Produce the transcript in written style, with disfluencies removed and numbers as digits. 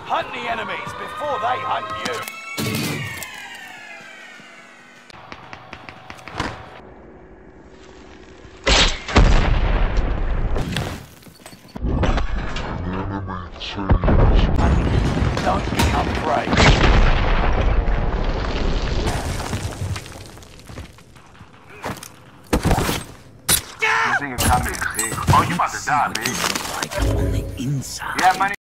Hunt the enemies before they hunt you. Don't become prey. See you coming, see. Oh, you about to die, man. Like on the inside. Yeah, money.